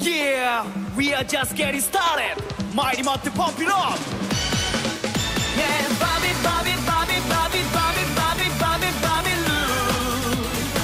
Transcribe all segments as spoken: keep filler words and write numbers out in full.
Yeah, we are just getting started. Mighty Mountain pump it up. Yeah, Bobby, Bobby, Bobby, Bobby, Bobby, Bobby, Bobby, Bobby Lou.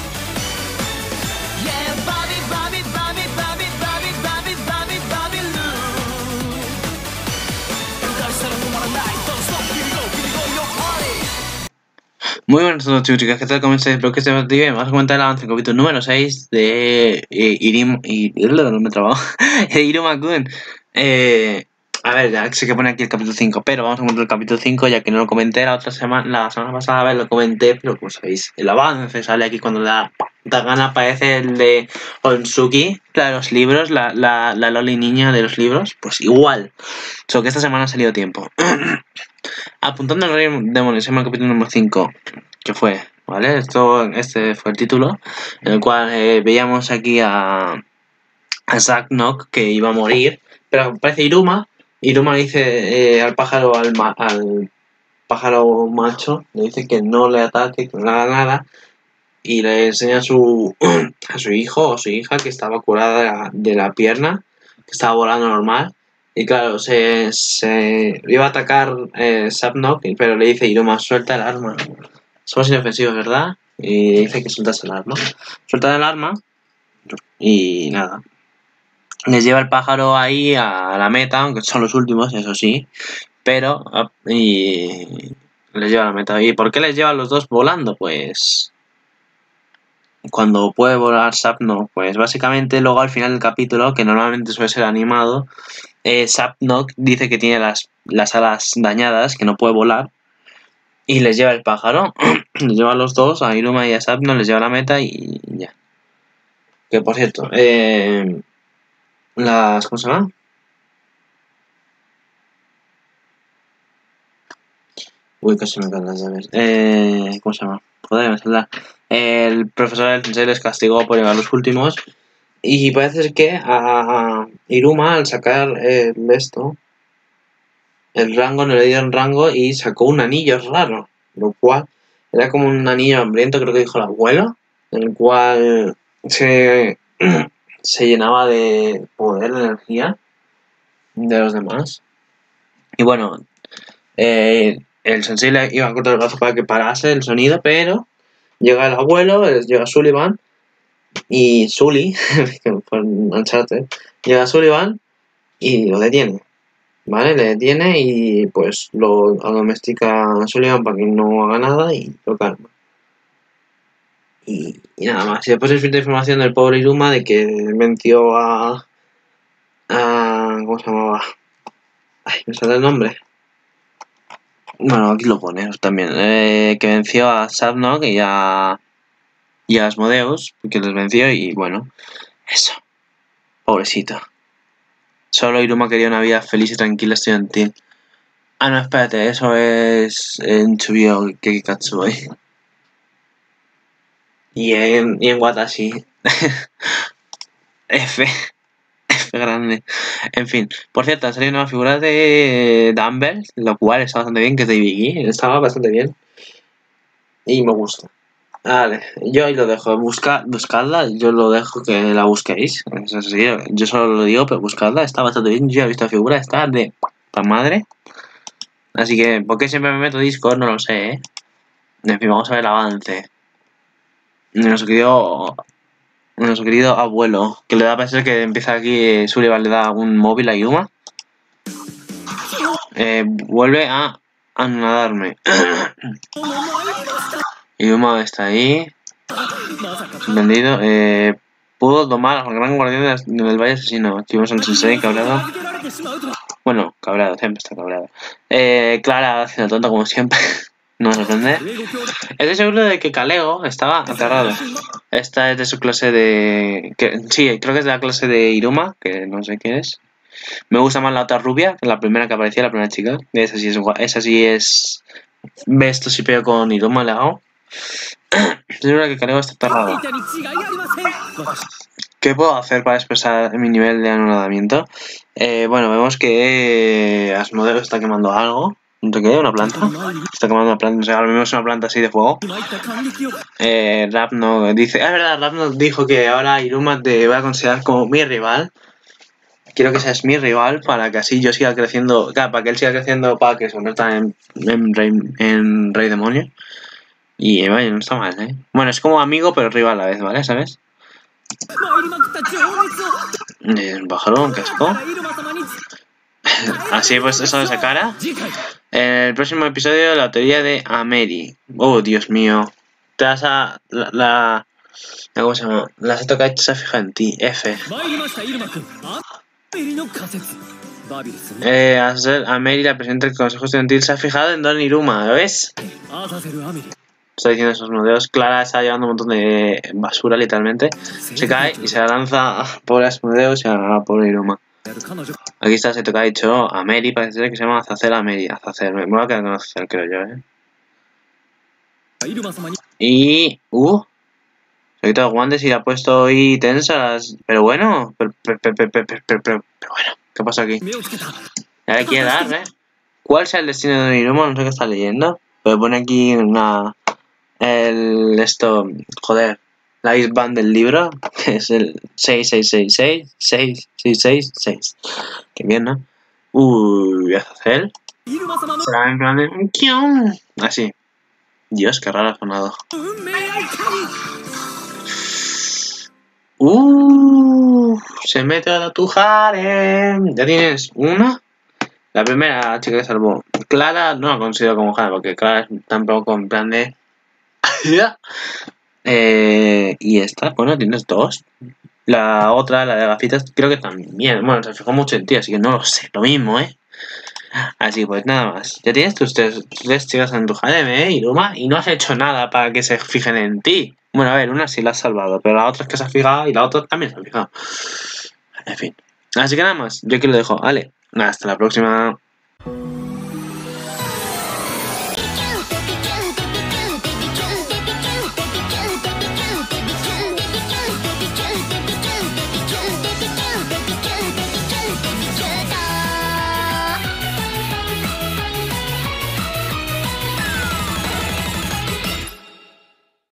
Yeah, Bobby, Bobby, Bobby, Bobby, Bobby, Bobby, Bobby, Bobby Lou. You guys are the woman night. Don't stop, here we go, here we go, your party. Muy buenas a todos, chicos, chicas, ¿qué tal? ¿Cómo estáis? Espero que estéis bastante bien. Vamos a comentar el avance del capítulo número seis de eh, Irim... y no me he trabado. Iruma-kun. Eh, a ver, ya sé que pone aquí el capítulo cinco, pero vamos a comentar el capítulo cinco, ya que no lo comenté la otra semana, la semana pasada, a ver, lo comenté, pero como sabéis, el avance sale aquí cuando la, la gana aparece el de Onsuki, la de los libros, la, la, la loli niña de los libros, pues igual. Solo que esta semana ha salido tiempo. Apuntando al Rey Demonios, en el capítulo número cinco, que fue, ¿vale? Esto, este fue el título, en el cual eh, veíamos aquí a, a Zack Nock que iba a morir, pero aparece Iruma. Iruma le dice eh, al pájaro, al, ma al pájaro macho, le dice que no le ataque, que no le haga nada, y le enseña a su, a su hijo o su hija que estaba curada de la, de la pierna, que estaba volando normal. Y claro, se, se iba a atacar eh, Sapnok, pero le dice Iruma, suelta el arma. Somos inofensivos, ¿verdad? Y le dice que sueltas el arma. Suelta el arma y nada. Les lleva el pájaro ahí a la meta, aunque son los últimos, eso sí. Pero, y les lleva a la meta. ¿Y por qué les lleva a los dos volando? Pues cuando puede volar Sapnok, pues básicamente luego al final del capítulo, que normalmente suele ser animado, eh, Sapnok dice que tiene las, las alas dañadas, que no puede volar, y les lleva el pájaro, les lleva a los dos, a Iruma y a Sapnok, les lleva a la meta y ya. Que por cierto, eh, las... ¿cómo se llama? Uy, casi me caen las llaves. Eh, ¿Cómo se llama? Joder, me saldrá. El profesor del sensei les castigó por llegar los últimos. Y parece que a Iruma, al sacar el esto, el rango, no le dieron rango y sacó un anillo raro. Lo cual era como un anillo hambriento, creo que dijo el abuelo, en el cual se, se llenaba de poder, de energía de los demás. Y bueno, eh, el sensei le iba a cortar el brazo para que parase el sonido, pero llega el abuelo, llega Sullivan y Sully, que fue Uncharted, llega Sullivan y lo detiene, ¿vale? Le detiene y pues lo domestica a Sullivan para que no haga nada y lo calma. Y, y nada más. Y después se filtra información del pobre Iruma de que venció a... a ¿cómo se llamaba? Ay, me sale el nombre. Bueno, aquí lo pone también. Eh, que venció a Sapnok y a... y a Asmodeus, que les venció y bueno, eso. Pobrecito. Solo Iruma quería una vida feliz y tranquila estudiantil. Ah, no, espérate, eso es en Chubio Kekikatsuboi. Y en, y en Watashi. F. F grande. En fin, por cierto, ha salido una figura de Dumbbell, lo cual está bastante bien, que es de Biggie. Estaba bastante bien. Y me gusta. Vale, yo ahí lo dejo. Busca, buscadla, yo lo dejo que la busquéis. Eso sí, yo solo lo digo, pero buscadla, está bastante bien. Yo he visto la figura, está de pa' madre. Así que, ¿por qué siempre me meto Discord? No lo sé, ¿eh? En fin, vamos a ver el avance. Nuestro querido, nuestro querido abuelo, que le da a pensar que empieza aquí, Sullivan le da un móvil a Yuma. Eh, vuelve a anadarme. Yuma está ahí. Vendido. Eh, pudo domar al gran guardián del Valle Asesino. Activamos al sensei cabreado. Bueno, cabreado, siempre está cabreado. Eh, Clara haciendo tonta como siempre. No se entiende. Estoy seguro de que Kaleo estaba aterrado. Esta es de su clase de... Que, sí, creo que es de la clase de Iruma, que no sé qué es. Me gusta más la otra rubia, que la primera que aparecía, la primera chica. Esa sí es... Esa sí es... Ve esto si pego con Iruma, le hago. Estoy seguro que Kaleo está aterrado. ¿Qué puedo hacer para expresar mi nivel de anonadamiento? Eh, bueno, vemos que eh, Asmodeus está quemando algo. ¿No qué? ¿Una planta? Está quemando una planta. O sea, ahora mismo es una planta así de fuego. Eh, Rapno dice... Es verdad, Rapno dijo que ahora Iruma te va a considerar como mi rival. quiero que seas mi rival para que así yo siga creciendo, claro, para que él siga creciendo, para que se convierta en, en, rey, en rey demonio. Y vaya, no está mal, ¿eh? Bueno, es como amigo pero rival a la vez, ¿vale? ¿Sabes? Eh, Bajaron, qué asco. Así pues eso de esa cara. En el próximo episodio la teoría de Ameri. Oh, Dios mío. Te vas a... La... la ¿Cómo se llama? La Seto Kaichi se ha fijado en ti. F. Eh, Ameri, la presidenta del Consejo Estudiantil, se ha fijado en Don Iruma, ¿lo ves? Está diciendo esos modelos. Clara está llevando un montón de basura, literalmente. Se cae y se la lanza a pobre Asmodeus y a pobre Iruma. Aquí está Seto Kaichi, Ameri, parece ser que se llama Azazel Ameri. Azazel, me voy a quedar con Azazel, creo yo, ¿eh? Y... Uh... Se ha quitado guantes y le ha puesto hoy tensas. Pero bueno, pero, pero, pero, pero, pero, pero, pero bueno, ¿qué pasa aquí? Ya le quiere dar, ¿eh? ¿Cuál sea el destino de Don Iruma? No sé qué está leyendo. Pero pone aquí una... El... Esto... Joder. La isband del libro. Que es el seis seis seis seis seis seis seis seis. Qué bien, ¿no? Uy, Azazel. Será en plan de... Así. Dios, qué raro ha sonado. Uh, se mete a la tujare. Ya tienes una. La primera chica que salvó. Clara no la considero como Jara, porque Clara es tampoco en plan de... eh, y esta, bueno, tienes dos. La otra, la de gafitas, creo que también. Bueno, se fijó mucho en ti, así que no lo sé. Lo mismo, ¿eh? Así pues, nada más. Ya tienes tus tres, tres chicas en tu harem, ¿eh, Iruma? Y no has hecho nada para que se fijen en ti. Bueno, a ver, una sí la has salvado, pero la otra es que se ha fijado y la otra también se ha fijado. En fin. Así que nada más, yo aquí lo dejo. Vale, hasta la próxima.